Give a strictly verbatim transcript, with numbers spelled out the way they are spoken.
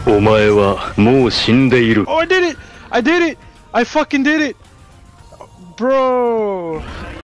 お前はもう死んでいる。 Oh, I did it! I did it! I fucking did it! Bro!